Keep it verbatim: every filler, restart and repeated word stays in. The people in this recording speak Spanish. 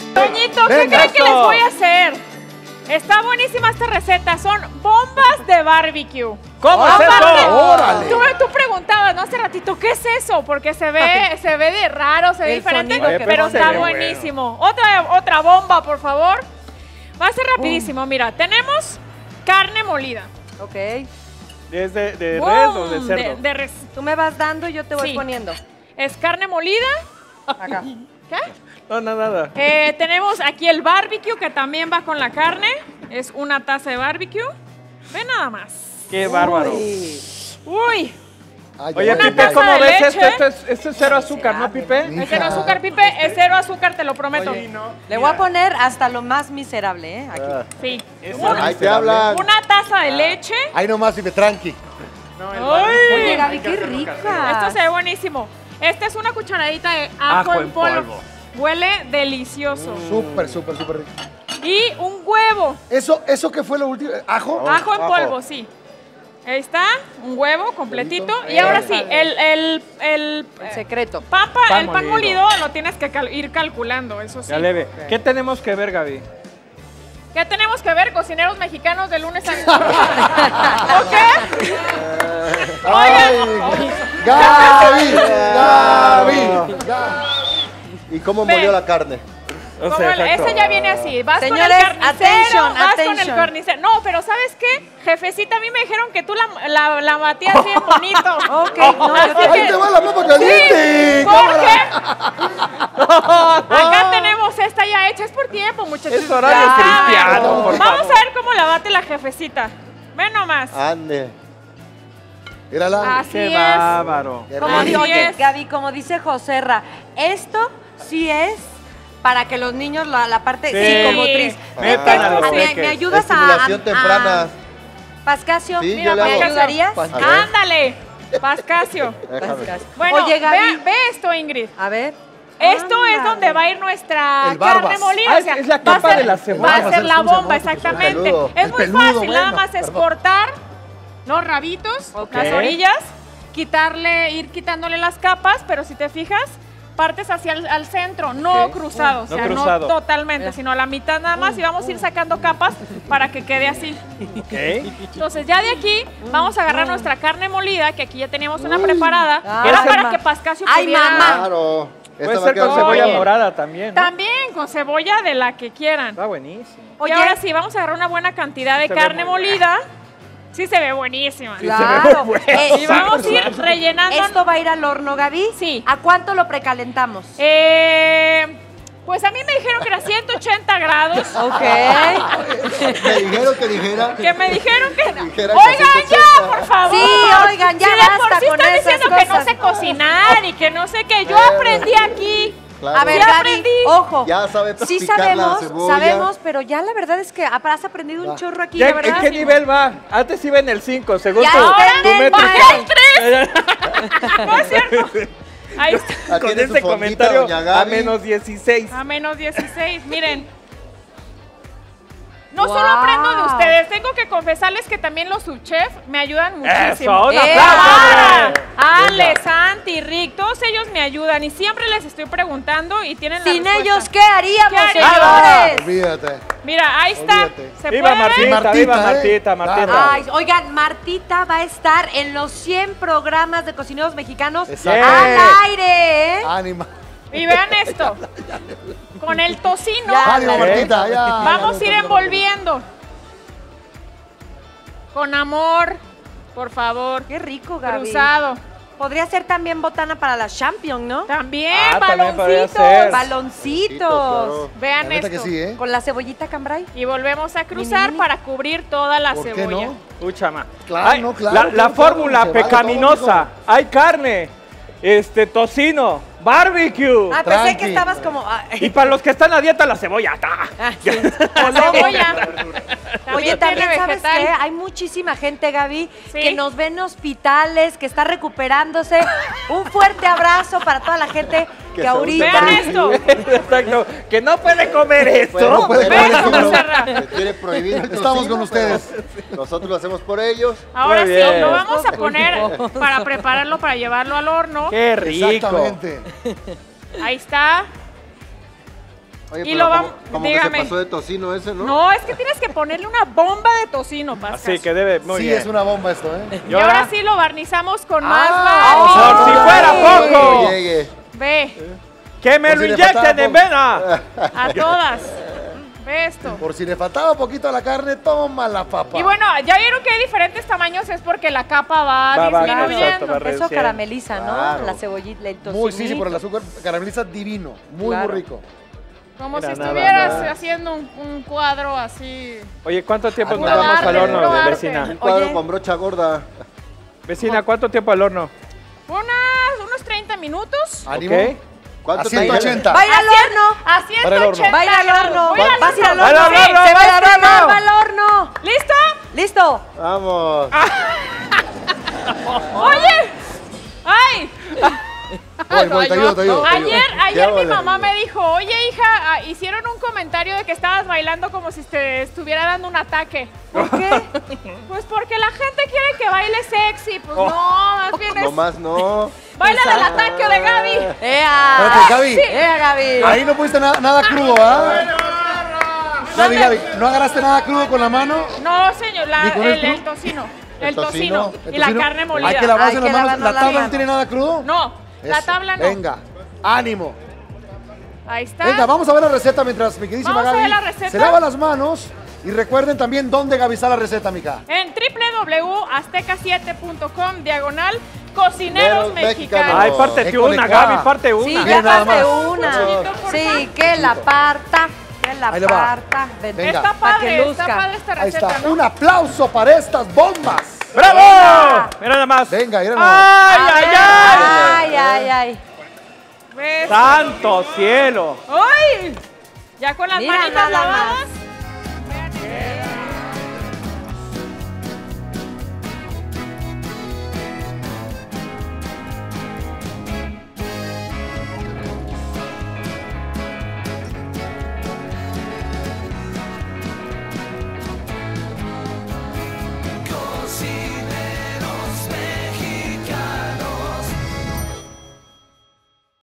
Toñito, ¿qué creen que les voy a hacer? Está buenísima esta receta, son bombas de barbecue. ¿Cómo es eso? ¡Órale! Tú, tú preguntabas, ¿no? Hace ratito, ¿qué es eso? Porque se ve, se ve de raro, se ve El diferente, sonido que pero pone. está Se ve buenísimo. Otra, otra bomba, por favor. Va a ser rapidísimo, mira, tenemos carne molida. Ok. ¿Es de, de ¡Bum! res o de cerdo? De, de res. Tú me vas dando y yo te voy Sí. poniendo. Es carne molida. Acá. ¿Qué? No, no, nada. Eh, tenemos aquí el barbecue que también va con la carne. Es una taza de barbecue. Ve nada más. Qué bárbaro. Uy. Uy, Ay, Oye, ay, Pipe, ay, ¿cómo de ves leche. esto? Esto es, esto es cero azúcar, ¿no, Pipe? Hija. es cero azúcar, Pipe. Es cero azúcar, te lo prometo. Le voy a poner hasta lo más miserable, ¿eh? Aquí. Ah, Sí. Ahí te hablan. Una taza de leche. Ahí nomás y me tranqui. Oye, ¡Ay! Gaby, qué rica. Esto se ve buenísimo. Esta es una cucharadita de ajo, Ajo en en polvo. polvo. Huele delicioso. Súper, súper, súper rico. Y un huevo. ¿Eso, ¿Eso qué fue lo último? ¿Ajo? Ajo en ajo. polvo, sí. Ahí está, un huevo completito. Huevito. Y ahora sí, el, el, el, El secreto. papa, Pan el pan molido. molido lo tienes que cal- ir calculando, eso sí. Ya leve. ¿Qué tenemos que ver, Gaby? ¿Qué tenemos que ver, cocineros mexicanos de lunes a ¿O qué? ¡Ay! ¡Gaby! ¡Gaby! ¿Y cómo Ve. molió la carne? O Como sea, el- exacto. ese ya viene así. Vas Señores, con el carnicero, attention, vas con el attention. carnicero. No, pero ¿sabes qué? Jefecita, a mí me dijeron que tú la, la, la batías bien bonito. Ok, no, yo te- ¡Ahí te va la papa caliente! Porque acá tenemos esta ya hecha. Es por tiempo, muchachos. Es horario Ya saben. cristiano, por Vamos favor. a ver cómo la bate la jefecita. Ven nomás. Ande. Mírala. Así Qué es. bárbaro. Qué Como Así di- rico. oye, es. Gaby, como dice Joserra, esto sí es para que los niños la, la parte Sí. psicomotriz. Metan a los ¿Me, peques. me ayudas a, Estimulación a- temprana. a- Pascasio, Sí, Mira, yo le ¿me hago. ayudarías? Pascasio. Ah, Ándale, Pascasio. Déjame. Pascasio. Bueno, Oye, Gaby, ve, ve esto, Ingrid. a ver. Esto es Ándale. donde va a ir nuestra El barbas. carne molida. Ah, o sea, es la va a capa ser- de la cebolla. Va a Vamos a ser la hacer- ¿cómo se bomba, llama? exactamente. El peludo. Es El muy peludo, fácil, nada bueno, más es perdón. cortar los rabitos, Ok. las orillas, quitarle, ir quitándole las capas, pero si te fijas, partes hacia el al centro, no Ok. cruzado, o No sea, cruzado. no totalmente, Mira. sino a la mitad nada más y vamos a ir sacando capas para que quede así. Ok. Entonces ya de aquí vamos a agarrar nuestra carne molida, que aquí ya teníamos una preparada, Ay, era para ma- que Pascasio Ay, pudiera... mamá. Claro. Puede Esta va a ser quedar con cebolla Oye. morada también, ¿no? También con cebolla de la que quieran. Está buenísimo. Oye, Oye. ahora sí, vamos a agarrar una buena cantidad de Se ve carne muy bien. molida. Sí se ve buenísima. Claro. bueno. Eh, Y vamos a ir rellenando. ¿Esto va a ir al horno, Gaby? Sí. ¿A cuánto lo precalentamos? Eh, pues a mí me dijeron que era ciento ochenta grados. Ok. Me dijeron que dijera. Que me dijeron que... Dijera que Oigan, ciento ya, ochenta. por favor. Sí, oigan, ya Si de por basta sí con están esas diciendo que no cosas. sé cocinar y que no sé qué. Yo Pero- aprendí aquí. Claro. A ver, Ya Gaby, aprendí. ojo. Ya sabe Sí picar la sabemos, cebolla. sabemos, pero ya la verdad es que has aprendido un Va. chorro aquí, ¿Ya- la ¿En verdad. qué nivel va? Antes iba en el cinco, según Ya tu, está tu en el métrica. ¡Bajé No es cierto. Ahí está. Ah, Con tiene ese su fondita, comentario doña a Gaby. menos dieciséis. A menos dieciséis, miren. No Wow. solo aprendo de ustedes, tengo que confesarles que también los subchefs me ayudan muchísimo. Eso, un ¡Eh! aplauso, Sara, hombre. Ale, Santi, Rick, todos ellos me ayudan y siempre les estoy preguntando y tienen la Sin respuesta. ellos, ¿qué haríamos, ¿Qué haríamos? señores? Olvídate. Mira, ahí está. Olvídate. ¿Se Viva puede ver? Martita, Martita, viva ¿eh? Martita, Martita. Claro. Ay, oigan, Martita va a estar en los cien programas de cocineros mexicanos Exacto. al aire, ¿eh? Ánima. Y vean esto. Con el tocino Ya, Ánimo, ¿Eh? Martita. Ya. vamos a ir envolviendo. Con amor, por favor. Qué rico, Gaby. Cruzado. Podría ser también botana para la Champion, ¿no? También, Ah, también podría baloncitos. ser. Baloncitos. claro. Vean La neta esto. que sí, ¿eh? Con la cebollita cambray. Y volvemos a cruzar mini. para cubrir toda la ¿Por qué cebolla. no? Uchama. Claro, no, claro, La, claro, la claro, fórmula se vale pecaminosa. todo, Hay carne, este, tocino, barbecue. Ah, pensé Tranqui. que estabas como... ah, Y para los que están a dieta, la cebolla. ¡ta! ah, sí. La cebolla. Oye, También también tiene sabes vegetal. qué, hay muchísima gente, Gaby, Sí. que nos ve en hospitales, que está recuperándose. Un fuerte abrazo para toda la gente que, Que se ahorita... Vean esto. Exacto. Que no puede comer esto. Bueno, No puede pero- comer eso, pero- Serra. le quiere prohibir el Estamos tocino, con ustedes. pero Nosotros lo hacemos por ellos. Ahora Muy sí, bien. lo vamos a poner para prepararlo, para llevarlo al horno. Qué rico. Exactamente. Ahí está. Oye, Y pero lo como, vamos- como que dígame. se pasó de tocino ese, ¿no? No, es que tienes que ponerle una bomba de tocino, Pascal. Así que debe, muy sí, bien. es una bomba esto, ¿eh? Y ahora sí lo barnizamos con más Ah, barniz. Por si fuera poco. Que llegue. Ve, Que me Por lo si le inyecten faltaba en poco. vena. a todas. Ve esto. Por si le faltaba poquito a la carne, toma la papa. Y bueno, ya vieron que hay diferentes tamaños, es porque la capa va, Va, va, disminuyendo. exacto, va Eso reduciendo. carameliza, ¿no? Claro. La cebollita, el tocinito. Muy, sí, sí, por el azúcar carameliza divino. Muy, Claro. muy rico. Como Mira, si nada estuvieras más. haciendo un, un cuadro así. Oye, ¿cuánto tiempo nos Puro vamos arte, al horno, puro arte. vecina? Un cuadro Oye. con brocha gorda. Vecina, ¿cuánto tiempo al horno? Unas, unos treinta minutos. Ánimo. Ok. ¿Cuánto A ciento ochenta. ¡Va a ir al horno! A Para el horno. ciento ochenta ¡Va a ir al grados. horno! Voy al ¡Vas a ir al horno. horno! ¡Al horno, Sí, al ¡Se va a horno, estrenar, al horno! va al horno! ¿Listo? ¡Listo! Vamos. Oye. ¡Ay! Voy, voy, te ayudo, te ayudo. te ayudo. Ayer, ayer mi vale. mamá me dijo, oye hija, ah, hicieron un comentario de que estabas bailando como si te estuviera dando un ataque. ¿Por qué? Pues porque la gente quiere que baile sexy. Pues no, más bien es... No más no. Baila del ataque de Gaby. ¡Ea! Espérate, Gaby. Sí. ¡Ea, Gaby! Ahí no pusiste nada, nada crudo, ¿ah? Gaby, Gaby, ¿no agarraste nada crudo con la mano? No, señor, la- ¿Ni con el, el el cru- tocino. El El tocino. tocino. ¿El Y la tocino? carne molida. Hay que lavarse Hay las que manos. lavarnos ¿La la tabla no mano. tiene nada crudo? No, la Eso. tabla no. Venga, ánimo. Ahí está. Venga, vamos a ver la receta mientras mi queridísima Vamos a Gaby ver la receta. se lava las manos. Y recuerden también dónde Gaby está la receta, mica. En doble u doble u doble u punto azteca siete punto com, diagonal, cocineros Cocineros mexicanos. mexicanos. Ay, parte Qué una, conectada. Gaby, parte una. Sí, Mira ya nada parte más. una. Poquito, porfa. Sí, que la parta. Que la Ahí le va. parta. Ven. Venga. Está Pa' que padre, luzca. está padre esta Ahí receta, está. ¿no? Un aplauso para estas bombas. ¡Bravo! Mira nada más. Venga, mira nada más. ¡Ay, ay, ay! Ay, ay, ay. ¿Ves? ¡Santo cielo! ¡Ay! Ya con las Mira manitas nada lavadas. más.